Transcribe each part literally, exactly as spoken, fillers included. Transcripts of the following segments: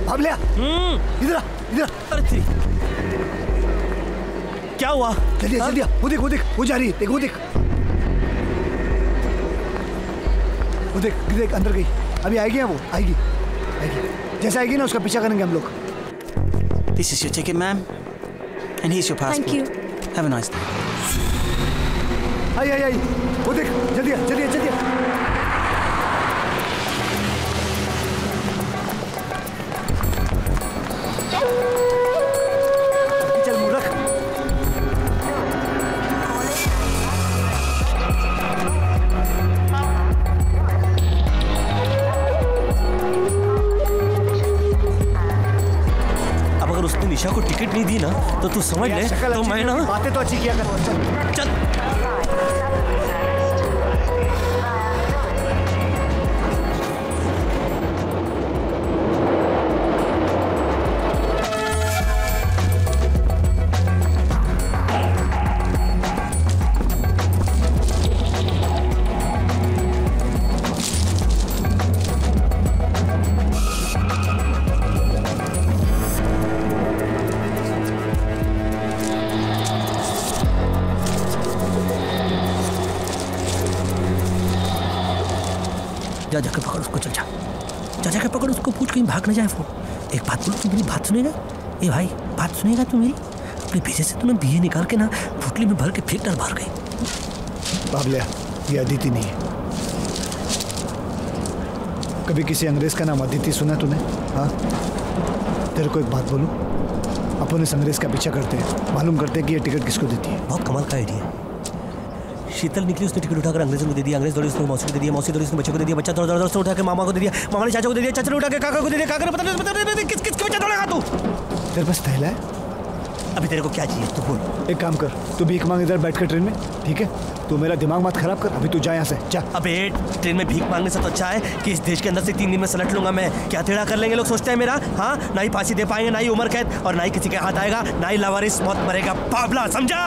बाबलिया इधर आ, इधर। अरे क्या हुआ? जल्दी जल्दी, वो देख वो देख वो जा रही है, देख वो देख वो देख देख अंदर गई, अभी आएगी वो, आएगी आएगी, जैसे आएगी ना उसका पीछा करेंगे हम लोग। This is your ticket, ma'am, and here's your passport. Thank you. Have a nice day. आई आई आई, वो देख जल्दी जल्दी जल्दी। चल मूर्ख। अब अगर उसने निशा को टिकट नहीं दी ना तो तू समझ ले तो मैं ना बातें तो अच्छी किया कर। चल जा जाकर पकड़ उसको, चल जा जा जाकर पकड़ उसको, पूछ कहीं भाग न जाए वो। एक बात बोलो, तू मेरी बात सुनेगा? ए भाई बात सुनेगा तू मेरी? अपने पीछे से तूने बीए निकाल के ना फुटली में भर के फेंक डाल बाहर गई। बाबलिया ये अदिति नहीं है। कभी किसी अंग्रेज का नाम अदिति सुना तूने? हाँ, तेरे को एक बात बोलूं, अपन इस अंग्रेज का पीछा करते हैं, मालूम करते हैं कि ये टिकट किसको देती है। बहुत कमाल का आइडिया। शीतल निकली, उसने टिकट उठाकर अंग्रेजों को दे दिया, अंग्रेज दौड़ी उसने मौसी को दे दिया, मौसी दौड़ी उसने बच्चे को दे दिया, बच्चा दौड़ दौड़ से उठा के मामा को दे दिया, मामा ने चाचा को दे दिया, चाचा ने उठा के काका को दे दिया, काका ने पता नहीं पता नहीं किस किस के बच्चा दौड़ेगा तू। तेरे पास थैला है? अभी तेरे को क्या चाहिए तू बोल। एक काम कर, तू भीख मांग इधर बैठ कर ट्रेन में, ठीक है? तू मेरा दिमाग मत खराब कर, अभी तू जा यहाँ से जा। अबे ट्रेन में भीख मांगने से तो अच्छा है कि इस देश के अंदर से तीन दिन में सलट लूंगा मैं। क्या टेढ़ा कर लेंगे लोग सोचते हैं मेरा? हाँ, ना ही फांसी दे पाएंगे, ना ही उम्र कैद, और ना ही किसी के हाथ आएगा, ना ही लावारिस मौत मरेगा। बाबला समझा?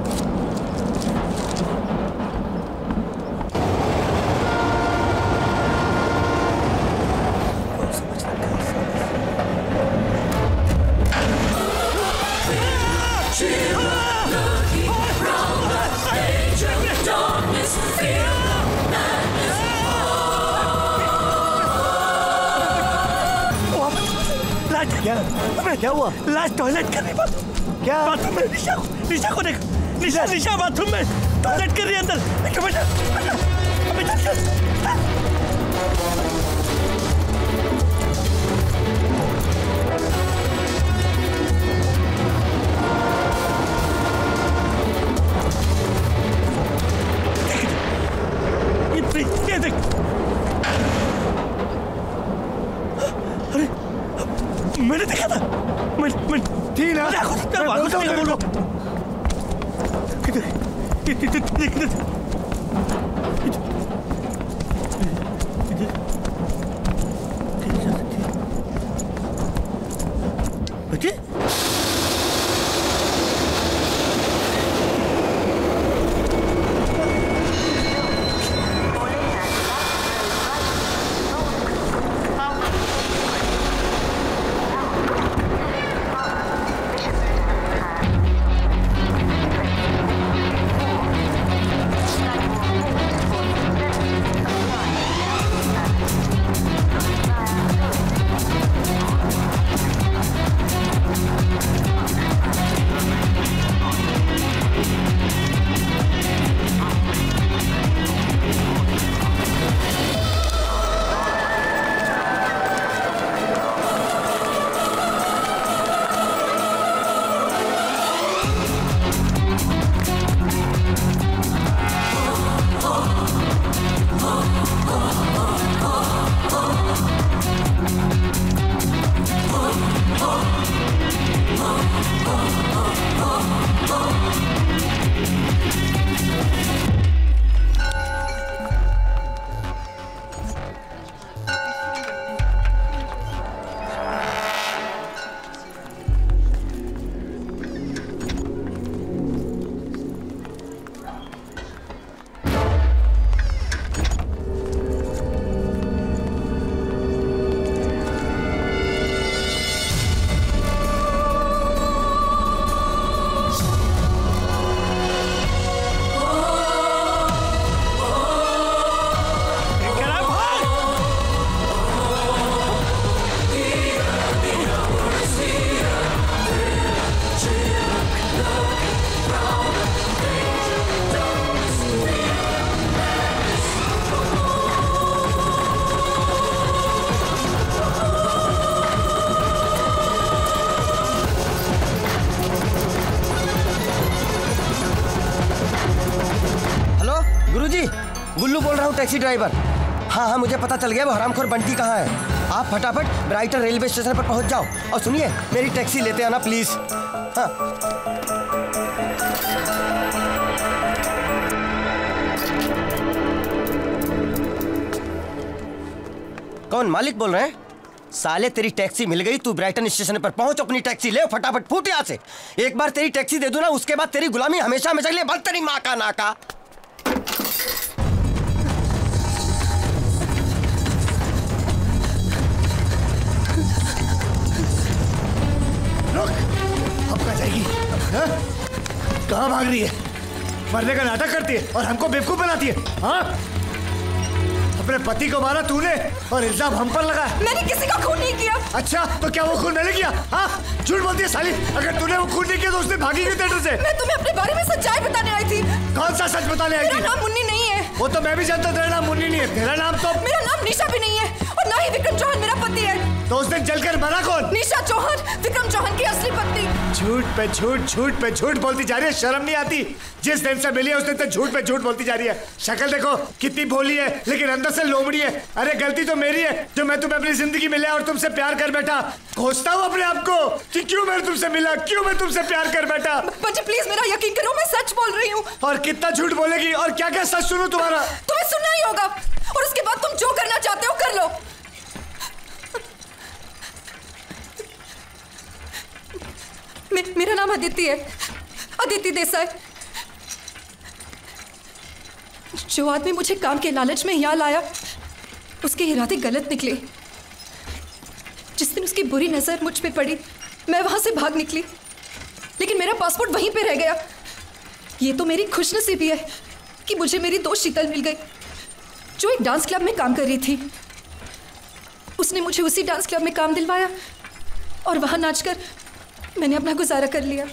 क्या क्या हुआ? लास्ट टॉयलेट करने पर क्या? बाथरूम में निशा को निशा को देख, निशा निशा बाथरूम में टॉयलेट कर रही है अंदर। बेटा बेटा अबे चल चल। ये देख, अरे मैंने देखा था, मैं मैं थी ना? मैं बोलता हूँ तेरे को। किधर किधर किधर किधर बच्चे हूँ टैक्सी ड्राइवर। हाँ हाँ मुझे पता चल गया वो हरामखोर बंटी कहाँ है। आप फटाफट ब्राइटन रेलवे स्टेशन पर पहुँच जाओ और सुनिए मेरी टैक्सी लेते आना प्लीज। हाँ कौन मालिक बोल रहे हैं? साले तेरी टैक्सी मिल गई, तू ब्राइटन स्टेशन पर पहुंच, अपनी टैक्सी ले फटाफट, फूट यहाँ से। एक बार तेरी टैक्सी दे दूं ना उसके बाद तेरी गुलामी हमेशा हमेशा के लिए बंद। तेरी माँ का नाका। कहाँ जाएगी? हाँ? कहाँ भाग रही है? मरने का नाटक करती है और हमको बेवकूफ बनाती है। हाँ? अपने पति को मारा तूने और इल्जाम हम पर लगा। मैंने किसी का खून नहीं किया। अच्छा तो क्या वो खून मैंने किया? हाँ? झूठ बोलती है साली। अगर तूने वो खून नहीं किया तो उसने भागी क्यों थिएटर से? मैं तुम्हें अपने बारे में सच्चाई बताने आई थी। कौन सा सच बताने आई थी? मेरा नाम मुन्नी नहीं है। वो तो मैं भी जानता हूँ तेरा नाम मुन्नी नहीं है। तेरा नाम तो? मेरा नाम निशा भी नहीं है और ना ही विक्रम चौहान मेरा पति है। तो उस दिन जलकर मरा कौन? निशा चौहान, विक्रम चौहान की असली पत्नी। झूठ पे झूठ, झूठ पे झूठ बोलती जा रही है। शर्म नहीं आती? जिस दिन से मिली है उस दिन से झूठ पे झूठ बोलती जा रही है। शक्ल देखो कितनी भोली है लेकिन अंदर से लोमड़ी है। अरे गलती तो मेरी है जो मैं तुम्हें अपनी जिंदगी में लिया और तुमसे प्यार कर बैठा। खोजता हूँ अपने आप को कि क्यों मैं तुमसे मिला, क्यों मैं तुमसे प्यार कर बैठा। बच्चे प्लीज मेरा यकीन करो, मैं सच बोल रही हूँ। और कितना झूठ बोलेगी और क्या क्या सच सुनूं तुम्हारा? तुम्हें सुनना ही होगा और उसके बाद तुम जो करना चाहते हो कर लो। मे, मेरा नाम अदिति है, अदिति देसाई। जो आदमी मुझे काम के लालच में यहाँ लाया उसके इरादे गलत निकले। जिस दिन उसकी बुरी नजर मुझ पे पड़ी मैं वहां से भाग निकली, लेकिन मेरा पासपोर्ट वहीं पे रह गया। ये तो मेरी खुशनसीबी है कि मुझे मेरी दोस्त शीतल मिल गई जो एक डांस क्लब में काम कर रही थी। उसने मुझे उसी डांस क्लब में काम दिलवाया और वहां नाचकर मैंने अपना गुजारा कर लिया।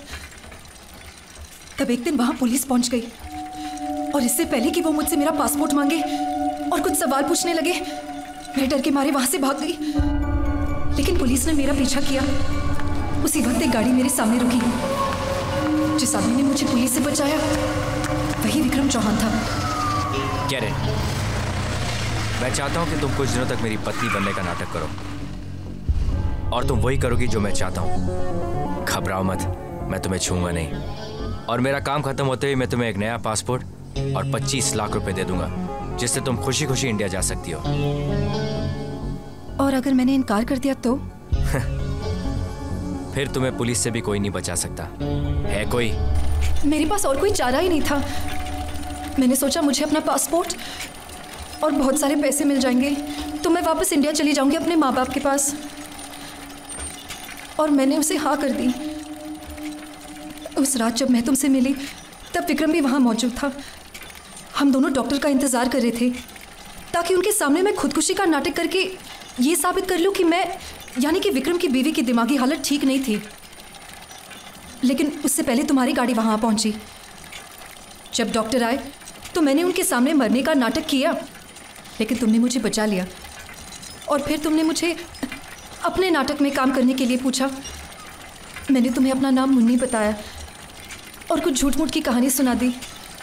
तब एक दिन वहां पुलिस पहुंच गई और इससे पहले कि वो मुझसे मेरा पासपोर्ट मांगे और कुछ सवाल पूछने लगे मैं डर के मारे वहां से भाग गई। लेकिन पुलिस ने मेरा पीछा किया। उसी वक्त एक गाड़ी मेरे सामने रुकी। जिस आदमी ने मुझे पुलिस से बचाया वही विक्रम चौहान था। क्या रे? मैं चाहता हूं कि तुम कुछ दिनों तक मेरी पत्नी बनने का नाटक करो और तुम वही करोगी जो मैं चाहता हूं। घबराओ मत, मैं तुम्हें छूंगा नहीं और मेरा काम खत्म होते ही मैं तुम्हें एक नया पासपोर्ट और पच्चीस लाख रुपए दे दूंगा जिससे तुम खुशी खुशी इंडिया जा सकती हो। और अगर मैंने इनकार कर दिया तो? फिर तुम्हें पुलिस से भी कोई नहीं बचा सकता है। कोई? मेरे पास और कोई चारा ही नहीं था। मैंने सोचा मुझे अपना पासपोर्ट और बहुत सारे पैसे मिल जाएंगे तो मैं वापस इंडिया चली जाऊंगी अपने माँ बाप के पास। और मैंने उसे हाँ कर दी। उस रात जब मैं तुमसे मिली तब विक्रम भी वहाँ मौजूद था। हम दोनों डॉक्टर का इंतज़ार कर रहे थे ताकि उनके सामने मैं खुदकुशी का नाटक करके ये साबित कर लूँ कि मैं यानी कि विक्रम की बीवी की दिमागी हालत ठीक नहीं थी। लेकिन उससे पहले तुम्हारी गाड़ी वहाँ पहुँची। जब डॉक्टर आए तो मैंने उनके सामने मरने का नाटक किया, लेकिन तुमने मुझे बचा लिया। और फिर तुमने मुझे अपने नाटक में काम करने के लिए पूछा। मैंने तुम्हें अपना नाम मुन्नी बताया और कुछ झूठ मूठ की कहानी सुना दी।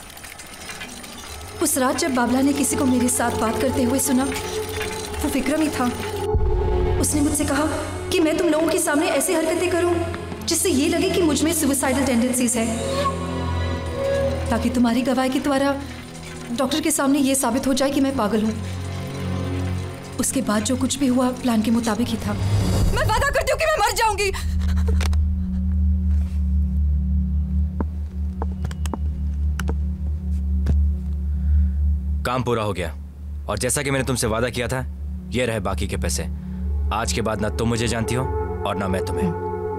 उस रात जब बाबला ने किसी को मेरे साथ बात करते हुए सुना वो विक्रम ही था। उसने मुझसे कहा कि मैं तुम लोगों के सामने ऐसी हरकतें करूं जिससे ये लगे कि मुझ में सुसाइडल टेंडेंसीज है, ताकि तुम्हारी गवाही के द्वारा डॉक्टर के सामने ये साबित हो जाए कि मैं पागल हूँ। उसके बाद जो कुछ भी हुआ प्लान के मुताबिक ही था। मैं वादा करती हूँ कि मैं मर जाऊंगी। काम पूरा हो गया और जैसा कि मैंने तुमसे वादा किया था ये रहे बाकी के पैसे। आज के बाद ना तुम मुझे जानती हो और ना मैं तुम्हें।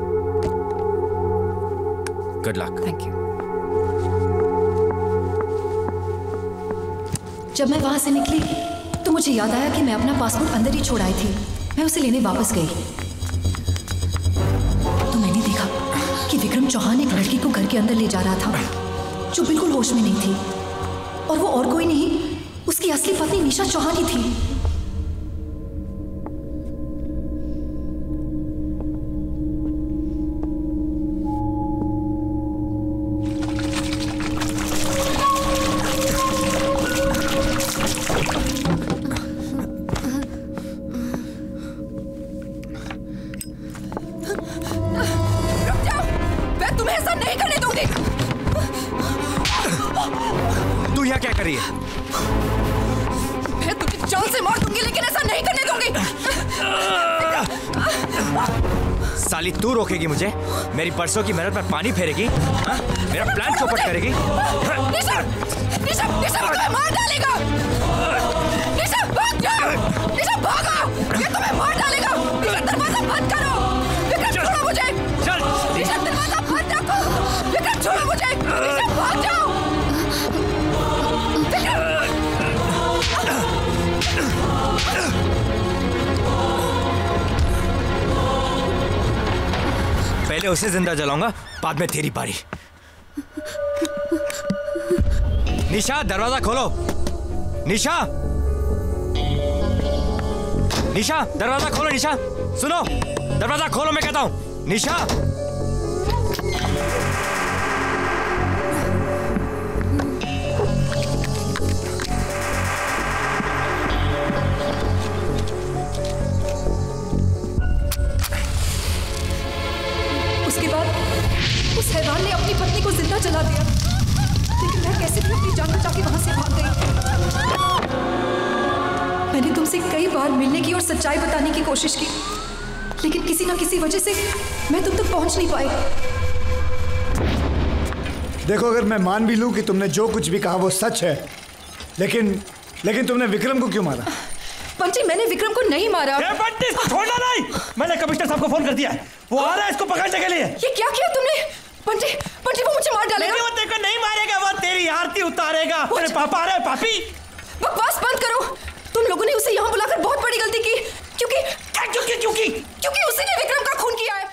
Good luck. Thank you. जब मैं वहां से निकली तो मुझे याद आया कि मैं अपना पासपोर्ट अंदर ही छोड़ आई थी। मैं उसे लेने वापस गई तो मैंने देखा कि विक्रम चौहान एक लड़की को घर के अंदर ले जा रहा था जो बिल्कुल होश में नहीं थी। और वो और कोई नहीं, उसकी असली पत्नी निशा चौहान ही थी। कर रही है? मैं तुझे जान से मार दूंगी लेकिन ऐसा नहीं करने दूंगी। साली तू रोकेगी मुझे? मेरी बरसों की मेहनत पर पानी फेरेगी? हा? मेरा प्लान चौपट करेगी? निशा, निशा, निशा वो तुम्हें मार डालेगा। निशा भाग जाओ, निशा भागो, ये तुम्हें मार डालेगा। निशा दरवाजा बंद करो। विक्रम छोड़ो मुझे। चल। निशा दरवाजा बंद रखो। विक्रम छोड़ो मुझे। निशा भाग जाओ। पहले उसे जिंदा जलाऊंगा, बाद में तेरी बारी। निशा दरवाजा खोलो। निशा, निशा दरवाजा खोलो। निशा सुनो, दरवाजा खोलो मैं कहता हूं। निशा उसके बाद उस हैवान ने अपनी पत्नी को जिंदा जला दिया, लेकिन मैं कैसे भी अपनी जान बचा के वहां से भाग गई। मैंने तुमसे कई बार मिलने की और सच्चाई बताने की कोशिश की, लेकिन किसी ना किसी वजह से मैं तुम तक पहुंच नहीं पाई। देखो, अगर मैं मान भी लूं कि तुमने जो कुछ भी कहा वो सच है, लेकिन लेकिन तुमने विक्रम को क्यों मारा? पंची, मैंने विक्रम को नहीं मारा। ए बंटी, इसको छोड़ना नहीं। मैंने कमिश्नर साहब को फोन कर दिया है, वो आ रहा है इसको पकड़ने के लिए। ये क्या किया तुमने? पंची, पंची वो मुझे मार डालेगा। वो तेरे को नहीं मारेगा, वो तेरी आरती उतारेगा। तेरे पापा आ रहे हैं। पापी, बकवास बंद करो। तुम लोगों ने उसे यहाँ बुलाकर बहुत बड़ी गलती की, क्योंकि क्या क्योंकि क्योंकि क्योंकि उसी ने विक्रम का खून किया है।